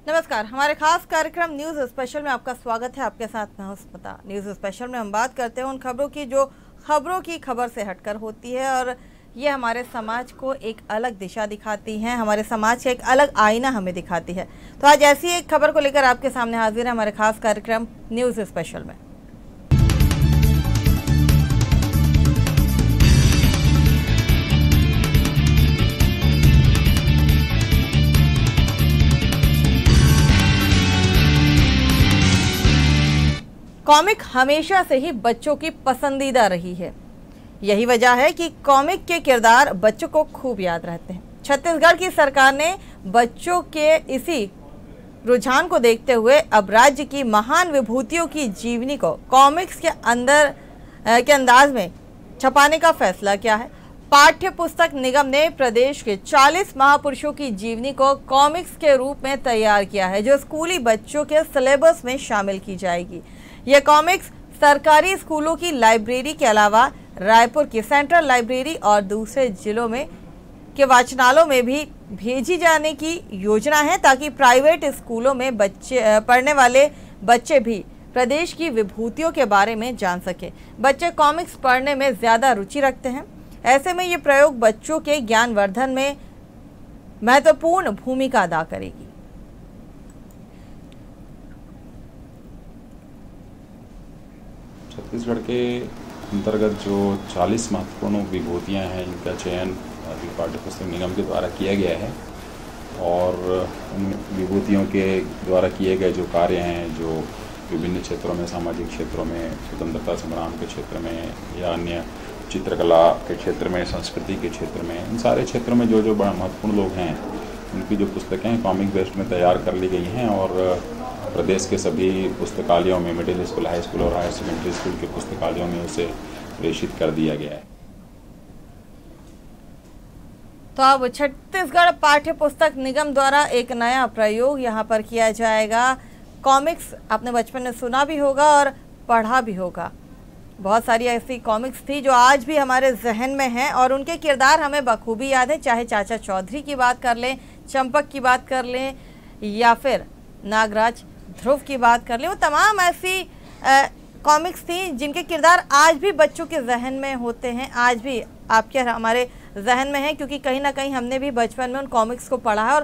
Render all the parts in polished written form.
नमस्कार, हमारे खास कार्यक्रम न्यूज स्पेशल में आपका स्वागत है। आपके साथ मैं हूं स्मिता। न्यूज स्पेशल में हम बात करते हैं उन खबरों की जो खबरों की खबर से हटकर होती है और ये हमारे समाज को एक अलग दिशा दिखाती हैं, हमारे समाज का एक अलग आईना हमें दिखाती है। तो आज ऐसी एक खबर को लेकर आपके सामने हाजिर है हमारे खास कार्यक्रम न्यूज स्पेशल में। कॉमिक हमेशा से ही बच्चों की पसंदीदा रही है। यही वजह है कि कॉमिक के किरदार बच्चों को खूब याद रहते हैं। छत्तीसगढ़ की सरकार ने बच्चों के इसी रुझान को देखते हुए अब राज्य की महान विभूतियों की जीवनी को कॉमिक्स के अंदाज में छपाने का फैसला किया है। पाठ्य पुस्तक निगम ने प्रदेश के 40 महापुरुषों की जीवनी को कॉमिक्स के रूप में तैयार किया है, जो स्कूली बच्चों के सिलेबस में शामिल की जाएगी। ये कॉमिक्स सरकारी स्कूलों की लाइब्रेरी के अलावा रायपुर की सेंट्रल लाइब्रेरी और दूसरे जिलों में के वाचनालयों में भी भेजी जाने की योजना है, ताकि प्राइवेट स्कूलों में पढ़ने वाले बच्चे भी प्रदेश की विभूतियों के बारे में जान सके। बच्चे कॉमिक्स पढ़ने में ज़्यादा रुचि रखते हैं। ऐसे में ये प्रयोग बच्चों के ज्ञानवर्धन में महत्वपूर्ण भूमिका अदा करेगी। छत्तीसगढ़ के अंतर्गत जो 40 महत्वपूर्ण विभूतियाँ हैं, इनका चयन अभी पाठ्य पुस्तक निगम के द्वारा किया गया है और उन विभूतियों के द्वारा किए गए जो कार्य हैं, जो विभिन्न क्षेत्रों में, सामाजिक क्षेत्रों में, स्वतंत्रता संग्राम के क्षेत्र में या अन्य चित्रकला के क्षेत्र में, संस्कृति के क्षेत्र में, इन सारे क्षेत्रों में जो बड़ा महत्वपूर्ण लोग हैं, उनकी जो पुस्तकें कॉमिक बेस्ड में तैयार कर ली गई हैं और प्रदेश के सभी पुस्तकालयों में, मिडिल स्कूल, हाई स्कूल और हायर सेकेंडरी स्कूल के पुस्तकालयों में उसे प्रेषित कर दिया गया है। तो अब छत्तीसगढ़ पाठ्य पुस्तक निगम द्वारा एक नया प्रयोग यहाँ पर किया जाएगा। कॉमिक्स आपने बचपन में सुना भी होगा और पढ़ा भी होगा। बहुत सारी ऐसी कॉमिक्स थी जो आज भी हमारे जहन में हैं और उनके किरदार हमें बखूबी याद है। चाहे चाचा चौधरी की बात कर लें, चंपक की बात कर लें या फिर नागराज ध्रुव की बात कर ले, वो तमाम ऐसी कॉमिक्स थी जिनके किरदार आज भी बच्चों के जहन में होते हैं, आज भी आपके हमारे जहन में है, क्योंकि कहीं ना कहीं हमने भी बचपन में उन कॉमिक्स को पढ़ा है और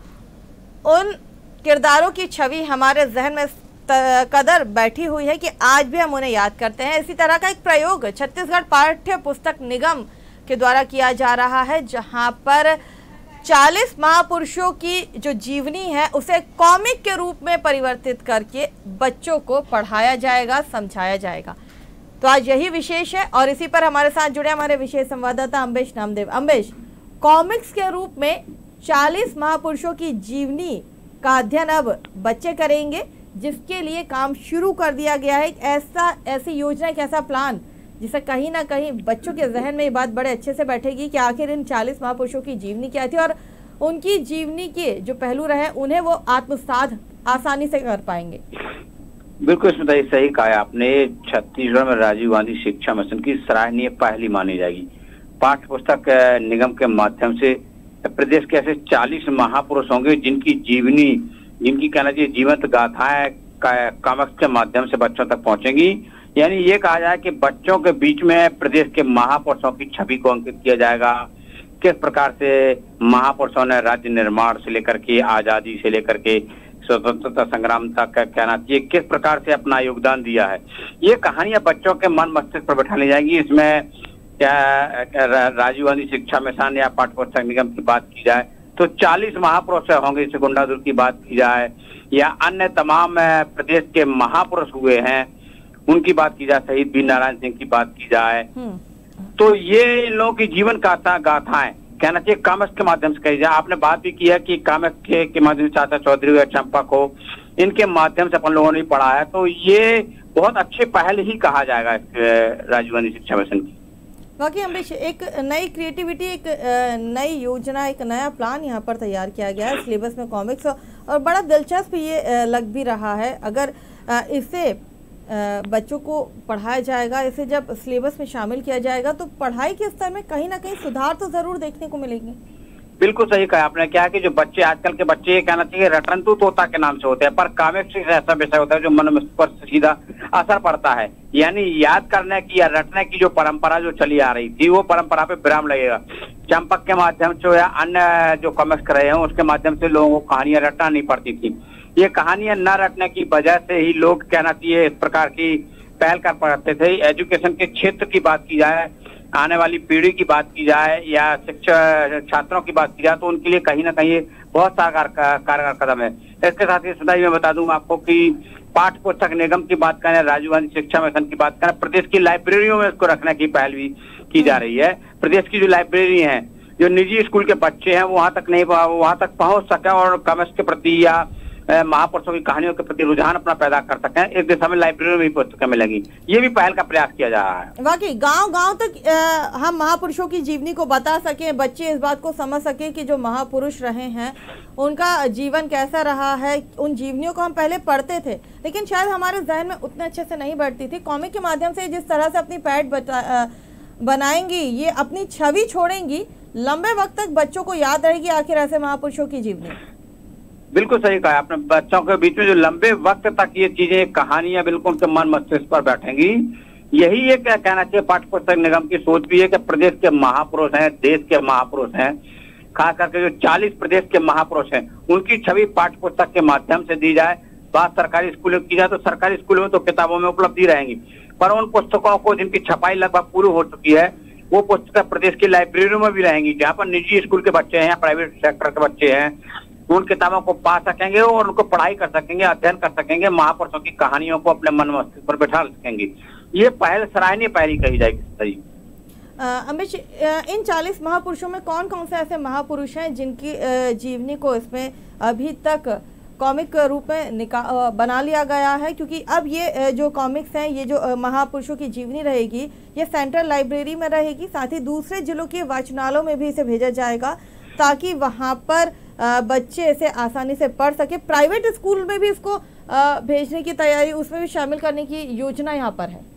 उन किरदारों की छवि हमारे जहन में कदर बैठी हुई है कि आज भी हम उन्हें याद करते हैं। इसी तरह का एक प्रयोग छत्तीसगढ़ पाठ्य पुस्तक निगम के द्वारा किया जा रहा है, जहाँ पर 40 महापुरुषों की जो जीवनी है उसे कॉमिक के रूप में परिवर्तित करके बच्चों को पढ़ाया जाएगा, समझाया जाएगा। तो आज यही विशेष है और इसी पर हमारे साथ जुड़े हमारे विशेष संवाददाता अम्बेश नामदेव। अम्बेश, कॉमिक्स के रूप में 40 महापुरुषों की जीवनी का अध्ययन अब बच्चे करेंगे, जिसके लिए काम शुरू कर दिया गया है। ऐसी योजना, एक ऐसा प्लान जिससे कहीं ना कहीं बच्चों के जहन में ये बात बड़े अच्छे से बैठेगी कि आखिर इन 40 महापुरुषों की जीवनी क्या थी और उनकी जीवनी के जो पहलू रहे उन्हें वो आत्मसात आसानी से कर पाएंगे। बिल्कुल स्मिता, सही कहा आपने। छत्तीसगढ़ में राजीव गांधी शिक्षा मिशन की सराहनीय पहली मानी जाएगी। पाठ्य पुस्तक निगम के माध्यम से प्रदेश के ऐसे 40 महापुरुष होंगे जिनकी जीवनी, जिनकी कहना चाहिए जीवंत गाथाएं कॉमिक्स के माध्यम से बच्चों तक पहुंचेंगी। यानी ये कहा जाए कि बच्चों के बीच में प्रदेश के महापुरुषों की छवि को अंकित किया जाएगा। किस प्रकार से महापुरुषों ने राज्य निर्माण से लेकर के आजादी से लेकर के स्वतंत्रता संग्राम तक कहना चाहिए किस प्रकार से अपना योगदान दिया है, ये कहानियां बच्चों के मन मस्तिष्क पर बैठा ली जाएंगी। इसमें क्या राजीव गांधी शिक्षा मिशन या पाठ्य पुस्तक निगम की बात की जाए तो 40 महापुरुष होंगे। जैसे गुंडाधुर की बात की जाए या अन्य तमाम प्रदेश के महापुरुष हुए हैं उनकी बात की जाए, शहीद वीर नारायण सिंह की बात की जाए, तो ये इन लोगों की जीवन गाथाएं कहना चाहिए कॉमिक्स के माध्यम से कही जाए। आपने बात भी की है कि कॉमिक्स के माध्यम से चाचा चौधरी या चंपक हो, इनके माध्यम से अपन लोगों ने पढ़ा है, तो ये बहुत अच्छी पहल ही कहा जाएगा राजीव गांधी शिक्षा मिशन की। बाकी अम्बेश, एक नई क्रिएटिविटी, एक नई योजना, एक नया प्लान यहाँ पर तैयार किया गया है सिलेबस में कॉमिक्स, और बड़ा दिलचस्प ये लग भी रहा है। अगर इसे बच्चों को पढ़ाया जाएगा, इसे जब सिलेबस में शामिल किया जाएगा तो पढ़ाई के स्तर में कहीं ना कहीं सुधार तो ज़रूर देखने को मिलेंगे। बिल्कुल सही कहा आपने। क्या है कि जो बच्चे आजकल के बच्चे, ये कहना चाहिए रटंतु तोता के नाम से होते हैं, पर कॉमिक्स ऐसा विषय होता है जो मन पर सीधा असर पड़ता है। यानी याद करने की या रटने की जो परंपरा जो चली आ रही थी, वो परंपरा पे विराम लगेगा। चंपक के माध्यम से या अन्य जो कॉमिक्स रहे हैं उसके माध्यम से लोगों को कहानियां रटना नहीं पड़ती थी। ये कहानियां न रटने की वजह से ही लोग, कहना चाहिए, इस प्रकार की पहल कर पाते थे। एजुकेशन के क्षेत्र की बात की जाए, आने वाली पीढ़ी की बात की जाए या शिक्षा छात्रों की बात की जाए, तो उनके लिए कहीं ना कहीं बहुत सारा कारगर कदम है। इसके साथ ही सुधाई मैं बता दूं आपको कि पाठ्य पुस्तक निगम की बात करें, राजीव गांधी शिक्षा मिशन की बात करें, प्रदेश की लाइब्रेरियों में इसको रखने की पहल भी की जा रही है। प्रदेश की जो लाइब्रेरी है, जो निजी स्कूल के बच्चे हैं वहां तक पहुंच सके और कॉमिक्स के प्रति या महापुरुषों की कहानियों के प्रति रुझान अपना पैदा कर सकें, इस दिशा में लाइब्रेरी में भी पुस्तकें मिलेंगी। ये भी पहल का प्रयास किया जा रहा है। वाकई गांव-गांव तक हम महापुरुषों की जीवनी को बता सकें, बच्चे इस बात को समझ सकें कि जो महापुरुष रहे हैं उनका जीवन कैसा रहा है। उन जीवनियों को हम पहले पढ़ते थे, लेकिन शायद हमारे जहन में उतने अच्छे से नहीं बैठती थी। कॉमिक के माध्यम से जिस तरह से अपनी पैठ बनाएंगी, ये अपनी छवि छोड़ेंगी, लंबे वक्त तक बच्चों को याद रहेगी आखिर ऐसे महापुरुषों की जीवनी। बिल्कुल सही कहा आपने। बच्चों के बीच में जो लंबे वक्त तक ये चीजें, कहानियां बिल्कुल उनके मन मस्तिष्क पर बैठेंगी। यही ये क्या कहना चाहिए, पाठ्य पुस्तक निगम की सोच भी है कि प्रदेश के महापुरुष हैं, देश के महापुरुष हैं, खास करके जो 40 प्रदेश के महापुरुष हैं, उनकी छवि पाठ्य पुस्तक के माध्यम से दी जाए। बात सरकारी स्कूलों की जाए तो सरकारी स्कूलों में तो किताबों में उपलब्ध ही रहेंगी, पर उन पुस्तकों को जिनकी छपाई लगभग पूरी हो चुकी है, वो पुस्तक प्रदेश की लाइब्रेरियों में भी रहेंगी। जहाँ पर निजी स्कूल के बच्चे हैं या प्राइवेट सेक्टर के बच्चे हैं, उन किताबों को पा सकेंगे और उनको पढ़ाई कर सकेंगे, अध्ययन कर सकेंगे, महापुरुषों की कहानियों को अपने मन मस्तिष्क पर बैठा सकेंगे। ये पहल सराहनीय पहल ही कही जाएगी। सही अमित, इन 40 महापुरुषों में कौन कौन से ऐसे महापुरुष हैं जिनकी जीवनी को इसमें अभी तक कॉमिक रूप में बना लिया गया है? क्योंकि अब ये जो कॉमिक्स हैं, ये जो महापुरुषों की जीवनी रहेगी, ये सेंट्रल लाइब्रेरी में रहेगी, साथ ही दूसरे जिलों के वाचनालयों में भी इसे भेजा जाएगा ताकि वहाँ पर बच्चे इसे आसानी से पढ़ सके। प्राइवेट स्कूल में भी इसको भेजने की तैयारी, उसमें भी शामिल करने की योजना यहाँ पर है।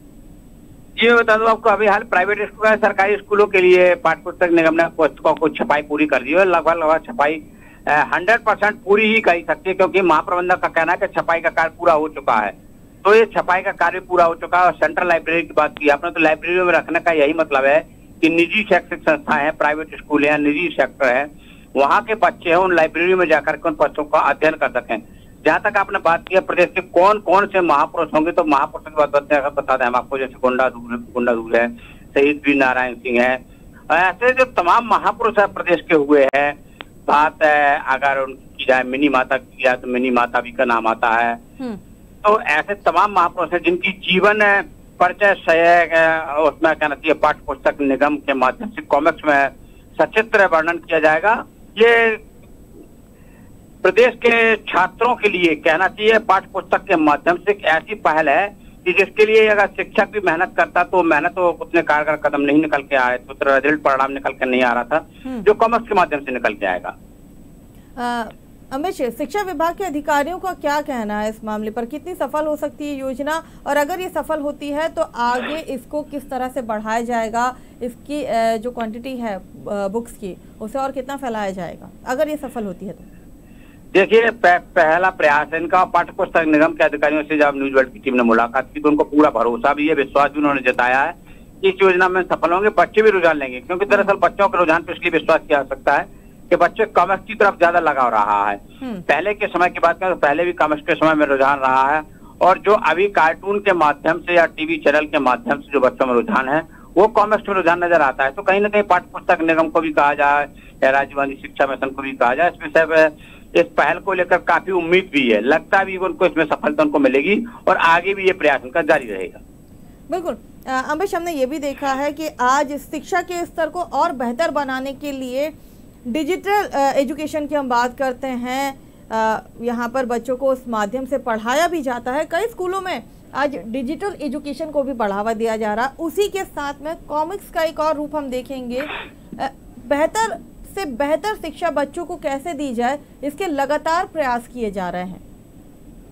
ये बता दूं आपको, अभी हाल प्राइवेट स्कूल, सरकारी स्कूलों के लिए पाठ्य पुस्तक निगम ने पुस्तकों को छपाई पूरी कर दी है। लगभग छपाई 100% पूरी ही कही सकती है, क्योंकि महाप्रबंधक का कहना है कि छपाई का कार्य पूरा हो चुका है। तो ये छपाई का कार्य पूरा हो चुका है। और सेंट्रल लाइब्रेरी की बात की आपने, तो लाइब्रेरियों में रखने का यही मतलब है कि निजी शैक्षिक संस्थाएं हैं, प्राइवेट स्कूल है, निजी सेक्टर है, वहाँ के बच्चे हैं उन लाइब्रेरी में जाकर के उन पुस्तकों का अध्ययन कर सकें। जहाँ तक आपने बात की है प्रदेश के कौन कौन से महापुरुष होंगे, तो महापुरुषों की बात बता दें हम आपको, जैसे गुंडाधूर है, शहीद वीर नारायण सिंह है, ऐसे जो तमाम महापुरुष है प्रदेश के हुए हैं। बात है अगर उनकी की जाए मिनी माता की जाए, तो मिनी माता भी का नाम आता है। तो ऐसे तमाम महापुरुष हैं जिनकी जीवन परिचय उसमें कहना चाहिए पाठ्य पुस्तक निगम के माध्यम से कॉमिक्स में सचित्र वर्णन किया जाएगा। ये प्रदेश के छात्रों के लिए कहना चाहिए पाठ्य पुस्तक के माध्यम से एक ऐसी पहल है कि जिसके लिए अगर शिक्षक भी मेहनत करता तो मेहनत तो उतने कारगर कदम नहीं निकल के आए, तो रिजल्ट परिणाम निकल के नहीं आ रहा था, जो कॉमर्स के माध्यम से निकल के आएगा। अमित, शिक्षा विभाग के अधिकारियों का क्या कहना है इस मामले पर? कितनी सफल हो सकती है योजना, और अगर ये सफल होती है तो आगे इसको किस तरह से बढ़ाया जाएगा? इसकी जो क्वांटिटी है बुक्स की, उसे और कितना फैलाया जाएगा अगर ये सफल होती है तो? देखिए, पहला प्रयास है इनका। पाठ्य पुस्तक निगम के अधिकारियों से जब न्यूज वर्ल्ड की टीम ने मुलाकात की तो उनको पूरा भरोसा भी है, विश्वास भी उन्होंने जताया है इस योजना में सफल होंगे। बच्चे भी रुझान लेंगे, क्योंकि दरअसल बच्चों के रुझान पर इसलिए विश्वास किया जा सकता है कि बच्चे कॉमर्स की तरफ ज्यादा लगाव रहा है। पहले के समय की बात करें तो पहले भी कॉमर्स के समय में रुझान रहा है, और जो अभी कार्टून के माध्यम से या टीवी चैनल के माध्यम से जो बच्चों में रुझान है वो कॉमर्स में रुझान नजर आता है। तो कहीं ना कहीं पाठ्य पुस्तक निगम को भी कहा जाए या राजीव गांधी शिक्षा मिशन को भी कहा जाए, इस विषय में इस पहल को लेकर काफी उम्मीद भी है। लगता भी उनको इसमें सफलता उनको मिलेगी और आगे भी ये प्रयास उनका जारी रहेगा। बिल्कुल अम्बेश, हमने ये भी देखा है कि आज शिक्षा के स्तर को और बेहतर बनाने के लिए डिजिटल एजुकेशन की हम बात करते हैं, यहाँ पर बच्चों को उस माध्यम से पढ़ाया भी जाता है। कई स्कूलों में आज डिजिटल एजुकेशन को भी बढ़ावा दिया जा रहा है। उसी के साथ में कॉमिक्स का एक और रूप हम देखेंगे। बेहतर से बेहतर शिक्षा बच्चों को कैसे दी जाए, इसके लगातार प्रयास किए जा रहे हैं।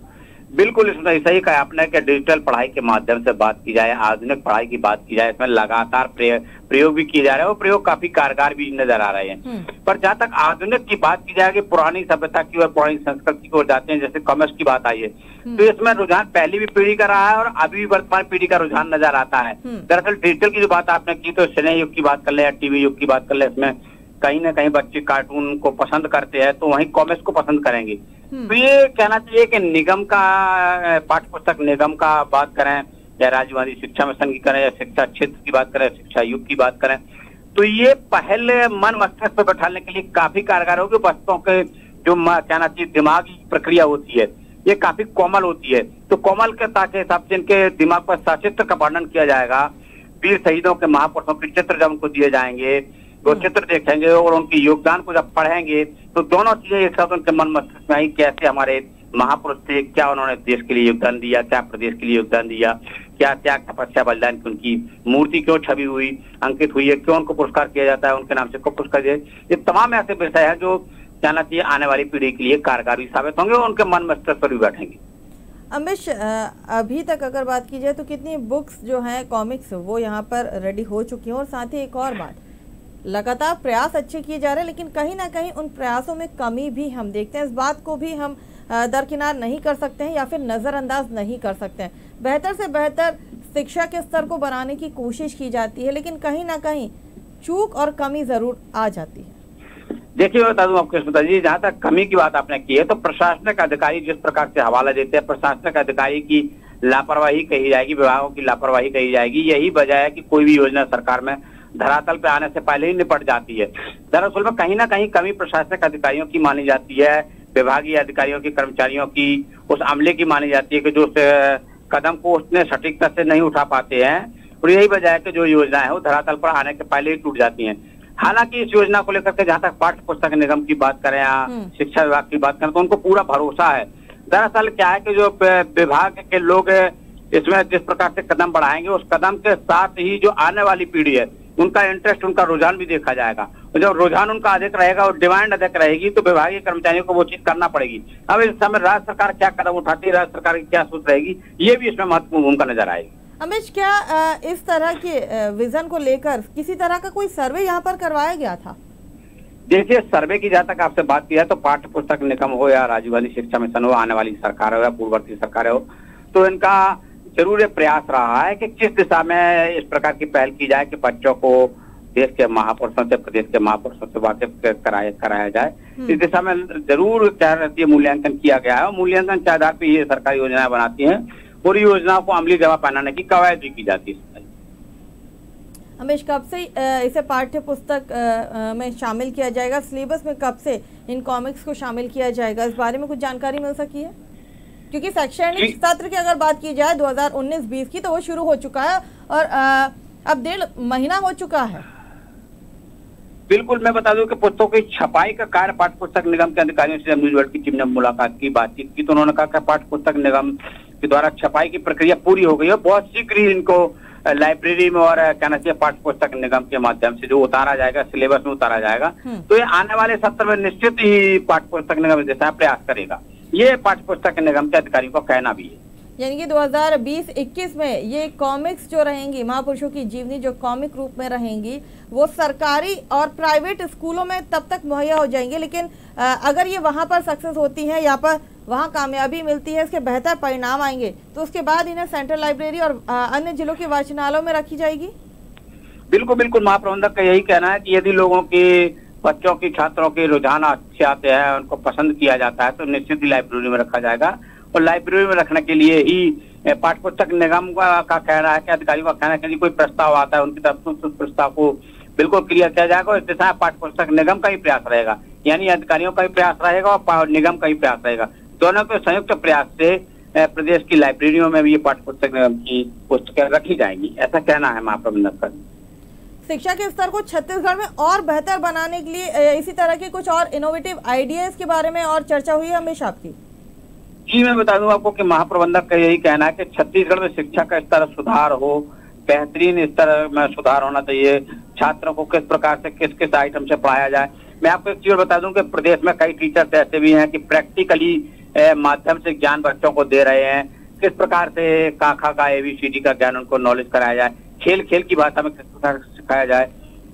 बिल्कुल इसमें सही कहा आपने कि डिजिटल पढ़ाई के माध्यम से बात की जाए, आधुनिक पढ़ाई की बात की जाए, इसमें लगातार प्रयोग भी किए जा रहे हैं और प्रयोग काफी कारगर भी नजर आ रहे हैं। पर जहाँ तक आधुनिक की बात की जाएगी, पुरानी सभ्यता की और पुरानी संस्कृति की ओर जाते हैं, जैसे कॉमर्स की बात आई है, तो इसमें रुझान पहली भी पीढ़ी का रहा है और अभी भी वर्तमान पीढ़ी का रुझान नजर आता है। दरअसल डिजिटल की जो बात आपने की, तो सिने युग की बात कर ले या टीवी युग की बात कर ले, इसमें कहीं ना कहीं बच्चे कार्टून को पसंद करते हैं, तो वहीं कॉमिक्स को पसंद करेंगे। तो ये कहना चाहिए कि निगम का पाठ्य पुस्तक निगम का बात करें या राजीव गांधी शिक्षा मिशन की करें या शिक्षा क्षेत्र की बात करें, शिक्षा युग की बात करें, तो ये पहले मन मस्तिष्क पे बैठाने के लिए काफी कारगर होगी। बच्चों के जो कहना चाहिए दिमागी प्रक्रिया होती है, ये काफी कोमल होती है। तो कोमल के ताकि हिसाब से इनके दिमाग पर सचित्र का वर्णन किया जाएगा। वीर शहीदों के महापुरुषों के चित्र जब उनको दिए जाएंगे, वो चित्र देखेंगे और उनके योगदान को जब पढ़ेंगे, तो दोनों चीजें एक साथ उनके मन मस्तिष्क में आई। कैसे हमारे महापुरुष थे, क्या उन्होंने देश के लिए योगदान दिया, क्या प्रदेश के लिए योगदान दिया, क्या त्याग तपस्या बलिदान की उनकी मूर्ति क्यों छवि हुई, अंकित हुई है, क्यों उनको पुरस्कार किया जाता है, उनके नाम से क्यों पुरस्कार दिया। ये तमाम ऐसे विषय है जो कहना चाहिए आने वाली पीढ़ी के लिए कारगर भी साबित होंगे और उनके मन मस्तिष्क पर भी बैठेंगे। अमिश, अभी तक अगर बात की जाए तो कितनी बुक्स जो हैं कॉमिक्स वो यहाँ पर रेडी हो चुकी हैं, और साथ ही एक और बात, लगातार प्रयास अच्छे किए जा रहे हैं, लेकिन कहीं ना कहीं उन प्रयासों में कमी भी हम देखते हैं। इस बात को भी हम दरकिनार नहीं कर सकते हैं या फिर नज़रअंदाज नहीं कर सकते हैं। बेहतर से बेहतर शिक्षा के स्तर को बनाने की कोशिश की जाती है, लेकिन कहीं ना कहीं चूक और कमी ज़रूर आ जाती है। देखिए मैं बता दूं आपको स्मिता जी, जहाँ तक कमी की बात आपने की है, तो प्रशासनिक अधिकारी जिस प्रकार से हवाला देते हैं, प्रशासनिक अधिकारी की लापरवाही कही जाएगी, विभागों की लापरवाही कही जाएगी। यही वजह है कि कोई भी योजना सरकार में धरातल पे आने से पहले ही निपट जाती है। दरअसल में कहीं ना कहीं कमी प्रशासनिक अधिकारियों की मानी जाती है, विभागीय अधिकारियों की, कर्मचारियों की, उस अमले की मानी जाती है कि जो कदम को उसने सटीकता से नहीं उठा पाते हैं, और यही वजह है कि जो योजना है वो धरातल पर आने के पहले ही टूट जाती है। हालांकि इस योजना को लेकर के जहाँ तक पाठ्य पुस्तक निगम की बात करें या शिक्षा विभाग की बात करें, तो उनको पूरा भरोसा है। दरअसल क्या है कि जो विभाग के लोग इसमें जिस प्रकार से कदम बढ़ाएंगे, उस कदम के साथ ही जो आने वाली पीढ़ी है उनका इंटरेस्ट, उनका रुझान भी देखा जाएगा। और जब रुझान उनका अधिक रहेगा और डिमांड अधिक रहेगी, तो विभागीय कर्मचारियों को वो चीज करना पड़ेगी। अब इस समय राज्य सरकार क्या कदम उठाती है, राज्य सरकार की क्या सोच रहेगी, ये भी इसमें महत्वपूर्ण भूमिका नजर आएगी। अमिश, क्या इस तरह के विजन को लेकर किसी तरह का कोई सर्वे यहाँ पर करवाया गया था? देखिए, सर्वे की जहाँ तक आपसे बात की है, तो पाठ्य पुस्तक निगम हो या राजीव गांधी शिक्षा मिशन हो, आने वाली सरकार हो या पूर्ववर्ती सरकार हो, तो इनका जरूर प्रयास रहा है कि किस दिशा में इस प्रकार की पहल की जाए कि बच्चों को देश के महापुरुषों से, प्रदेश के महापुरुषों से वाकिफ कराया जाए। इस दिशा में जरूर क्या रहती है, मूल्यांकन किया गया है, और मूल्यांकन के आधार पर ये सरकारी योजनाएं बनाती हैं, पूरी योजनाओं को अमली जमा पहनाने की कवायद भी की जाती है। हमेश, कब से इसे पाठ्य पुस्तक में शामिल किया जाएगा, सिलेबस में कब से इन कॉमिक्स को शामिल किया जाएगा, इस बारे में कुछ जानकारी मिल सकी है? क्योंकि शैक्षणिक सत्र की अगर बात की जाए 2019-20 की, तो वो शुरू हो चुका है और अब 1.5 महीना हो चुका है। बिल्कुल, मैं बता दूं कि पुस्तकों की छपाई का कार्य पाठ्य पुस्तक निगम के अधिकारियों से न्यूज वर्ल्ड की टीम ने मुलाकात की, बातचीत की, तो उन्होंने कहा कि पाठ्य पुस्तक निगम के द्वारा छपाई की प्रक्रिया पूरी हो गई है। बहुत शीघ्र ही इनको लाइब्रेरी में और कहना चाहिए पाठ्य पुस्तक निगम के माध्यम से जो उतारा जाएगा, सिलेबस में उतारा जाएगा, तो ये आने वाले सत्र में निश्चित ही पाठ्य पुस्तक निगम इस दिशा में प्रयास करेगा। ये पाठ्य पुस्तक निगम के अधिकारियों का कहना भी है। यानी कि 2020-21 में ये कॉमिक्स जो रहेंगी, महापुरुषों की जीवनी जो कॉमिक रूप में रहेंगी, वो सरकारी और प्राइवेट स्कूलों में तब तक मुहैया हो जाएंगे, लेकिन अगर ये वहाँ पर सक्सेस होती है, यहाँ पर वहाँ कामयाबी मिलती है, इसके बेहतर परिणाम आएंगे, तो उसके बाद इन्हें सेंट्रल लाइब्रेरी और अन्य जिलों के वाचनालयों में रखी जाएगी। बिल्कुल बिल्कुल, महाप्रबंधक का यही कहना है कि यदि लोगों के बच्चों की, छात्रों के रुझान अच्छे आते हैं, उनको पसंद किया जाता है, तो निश्चित ही लाइब्रेरी में रखा जाएगा। और लाइब्रेरी में रखने के लिए ही पाठ्य पुस्तक निगम का कहना है कि अधिकारियों का कहना है कि कोई प्रस्ताव आता है उनकी तरफ से, उस प्रस्ताव को बिल्कुल क्लियर किया जाएगा। और इस दिशा में पाठ्य पुस्तक निगम का ही प्रयास रहेगा, यानी अधिकारियों का भी प्रयास रहेगा और निगम का ही प्रयास रहेगा। दोनों के संयुक्त प्रयास से प्रदेश की लाइब्रेरियों में भी ये पाठ्य पुस्तक निगम की पुस्तकें रखी जाएंगी, ऐसा कहना है महाप्रबंधक का। शिक्षा के स्तर को छत्तीसगढ़ में और बेहतर बनाने के लिए इसी तरह के कुछ और इनोवेटिव आइडियाज के बारे में और चर्चा हुई है हमेशा आपकी? जी, मैं बता दूं आपको कि महाप्रबंधक का यही कहना है कि छत्तीसगढ़ में शिक्षा का स्तर सुधार हो, बेहतरीन स्तर में सुधार होना चाहिए। छात्रों को किस प्रकार से किस किस आइटम से पढ़ाया जाए। मैं आपको एक चीज बता दूं कि प्रदेश में कई टीचर्स ऐसे भी हैं कि प्रैक्टिकली माध्यम से ज्ञान बच्चों को दे रहे हैं। किस प्रकार से क ख का ABCD का ज्ञान उनको नॉलेज कराया जाए, खेल खेल की भाषा में किस प्रकार सिखाया जाए,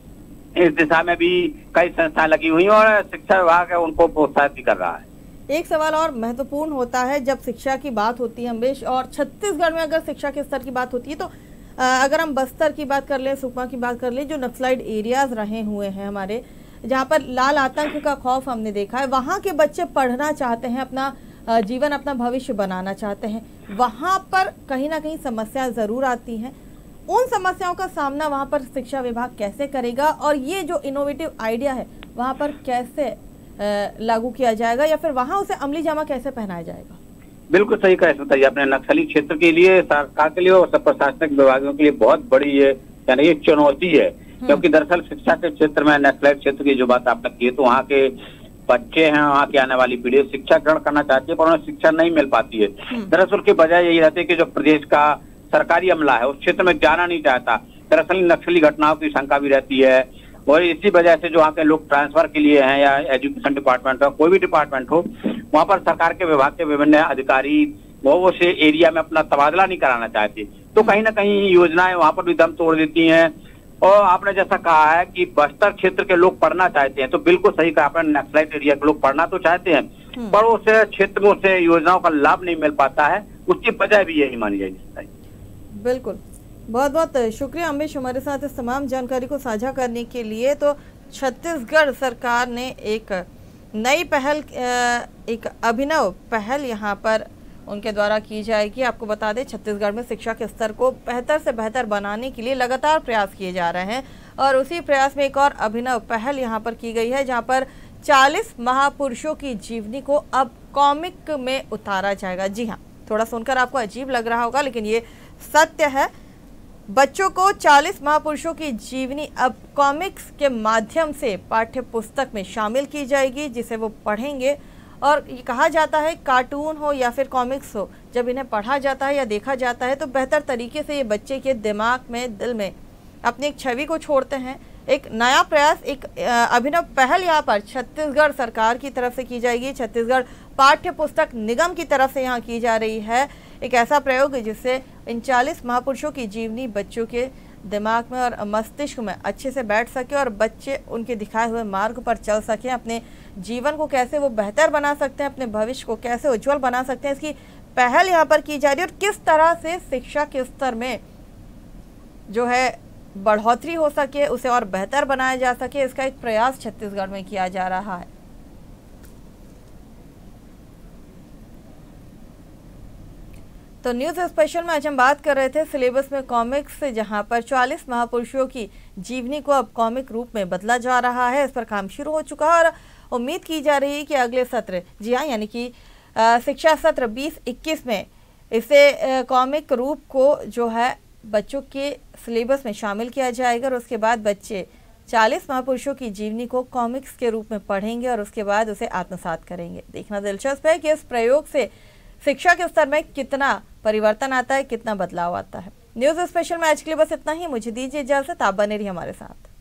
इस दिशा में भी कई संस्थाएं लगी हुई हैं और शिक्षा विभाग है उनको प्रोत्साहित भी कर रहा है। एक सवाल और महत्वपूर्ण होता है जब शिक्षा की बात होती है अम्बेश, और छत्तीसगढ़ में अगर शिक्षा के स्तर की बात होती है तो अगर हम बस्तर की बात कर लें, सुकमा की बात कर लें, जो नक्सलाइट एरियाज रहे हुए हैं हमारे, जहाँ पर लाल आतंक का खौफ हमने देखा है, वहाँ के बच्चे पढ़ना चाहते हैं, अपना जीवन, अपना भविष्य बनाना चाहते हैं। वहाँ पर कहीं ना कहीं समस्या ज़रूर आती हैं। उन समस्याओं का सामना वहाँ पर शिक्षा विभाग कैसे करेगा, और ये जो इनोवेटिव आइडिया है वहाँ पर कैसे लागू किया जाएगा, या फिर वहाँ उसे अमली जामा कैसे पहनाया जाएगा? बिल्कुल सही कहा बताइए आपने। नक्सली क्षेत्र के लिए, सरकार के लिए और सब प्रशासनिक विभागों के लिए बहुत बड़ी ये यानी ये चुनौती है, क्योंकि दरअसल शिक्षा के क्षेत्र में, नक्सलाइट क्षेत्र की जो बात आपने की है, तो वहाँ के बच्चे हैं, वहाँ की आने वाली पीढ़ी शिक्षा ग्रहण करना चाहती है पर उन्हें शिक्षा नहीं मिल पाती है। दरअसल की वजह यही रहती है कि जो प्रदेश का सरकारी अमला है उस क्षेत्र में जाना नहीं चाहता। दरअसल नक्सली घटनाओं की शंका भी रहती है और इसी वजह से जो वहाँ के लोग ट्रांसफर के लिए हैं, या एजुकेशन डिपार्टमेंट हो, कोई भी डिपार्टमेंट हो, वहाँ पर सरकार के विभाग के विभिन्न अधिकारी वो उस एरिया में अपना तबादला नहीं कराना चाहते, तो कहीं ना कहीं योजनाएं वहाँ पर भी दम तोड़ देती हैं। और आपने जैसा कहा है कि बस्तर क्षेत्र के लोग पढ़ना चाहते हैं, तो बिल्कुल सही कहा आपने। नक्सलाइट एरिया के लोग पढ़ना तो चाहते हैं पर उस क्षेत्र में उसे योजनाओं का लाभ नहीं मिल पाता है, उसकी वजह भी यही मानी जाएगी। बिल्कुल, बहुत बहुत शुक्रिया अम्बेश हमारे साथ इस तमाम जानकारी को साझा करने के लिए। तो छत्तीसगढ़ सरकार ने एक नई पहल, एक अभिनव पहल यहाँ पर उनके द्वारा की जाएगी। आपको बता दें, छत्तीसगढ़ में शिक्षा के स्तर को बेहतर से बेहतर बनाने के लिए लगातार प्रयास किए जा रहे हैं, और उसी प्रयास में एक और अभिनव पहल यहाँ पर की गई है, जहाँ पर 40 महापुरुषों की जीवनी को अब कॉमिक में उतारा जाएगा। जी हाँ, थोड़ा सुनकर आपको अजीब लग रहा होगा, लेकिन ये सत्य है। बच्चों को 40 महापुरुषों की जीवनी अब कॉमिक्स के माध्यम से पाठ्य पुस्तक में शामिल की जाएगी, जिसे वो पढ़ेंगे। और ये कहा जाता है, कार्टून हो या फिर कॉमिक्स हो, जब इन्हें पढ़ा जाता है या देखा जाता है तो बेहतर तरीके से ये बच्चे के दिमाग में, दिल में अपनी एक छवि को छोड़ते हैं। एक नया प्रयास, एक अभिनव पहल यहाँ पर छत्तीसगढ़ सरकार की तरफ से की जाएगी, छत्तीसगढ़ पाठ्य पुस्तक निगम की तरफ से यहाँ की जा रही है। एक ऐसा प्रयोग जिससे इन 40 महापुरुषों की जीवनी बच्चों के दिमाग में और मस्तिष्क में अच्छे से बैठ सके, और बच्चे उनके दिखाए हुए मार्ग पर चल सकें। अपने जीवन को कैसे वो बेहतर बना सकते हैं, अपने भविष्य को कैसे उज्जवल बना सकते हैं, इसकी पहल यहाँ पर की जा रही है। और किस तरह से शिक्षा के स्तर में जो है बढ़ोतरी हो सके, उसे और बेहतर बनाया जा सके, इसका एक प्रयास छत्तीसगढ़ में किया जा रहा है। तो न्यूज़ स्पेशल में आज हम बात कर रहे थे सिलेबस में कॉमिक्स से, जहां पर 40 महापुरुषों की जीवनी को अब कॉमिक रूप में बदला जा रहा है। इस पर काम शुरू हो चुका है और उम्मीद की जा रही है कि अगले सत्र, जी हाँ, यानी कि शिक्षा सत्र 20-21 में इसे कॉमिक रूप को जो है बच्चों के सिलेबस में शामिल किया जाएगा, और उसके बाद बच्चे 40 महापुरुषों की जीवनी को कॉमिक्स के रूप में पढ़ेंगे और उसके बाद उसे आत्मसात करेंगे। देखना दिलचस्प है कि इस प्रयोग से शिक्षा के स्तर में कितना परिवर्तन आता है, कितना बदलाव आता है। न्यूज़ स्पेशल में आज के लिए बस इतना ही। मुझे दीजिए इजाजत, आप बने रहिए हमारे साथ।